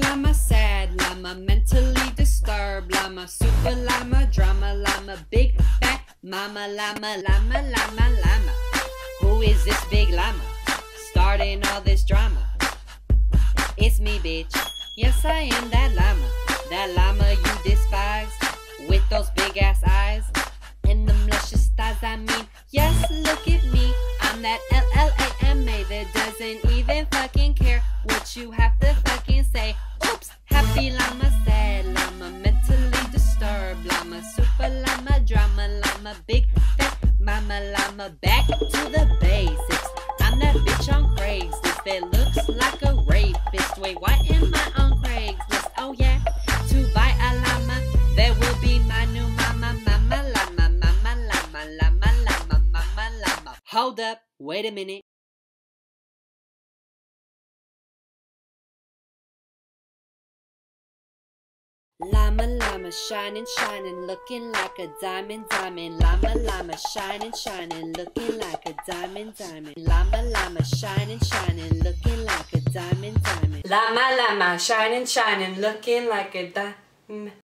llama, sad llama, mentally disturbed llama, super llama, drama llama, big fat mama llama, llama, llama, llama. Who is this big llama starting all this drama? It's me, bitch. Yes, I am that llama you despise, with those big ass eyes and them luscious thighs. I mean, yes, look at me. I'm that LLAMA that doesn't even fucking care what you have to fucking say. Oops, happy llama, sad llama, mentally disturbed llama, super llama, drama llama, big fat mama llama. Back to the basics. I'm that bitch on Craigslist that looks like a rapist. Wait, why am I on Craigslist? Oh yeah, to buy a llama that will be my new mama, mama llama, mama llama, llama, llama, mama llama. Hold up, wait a minute. Llama, llama, shining, shining, looking like a diamond, diamond. Llama, llama, shining, shining, looking like a diamond, diamond. Llama, llama, shining, shining, looking like a diamond, diamond. Llama, llama, shining, shining, looking like a diamond.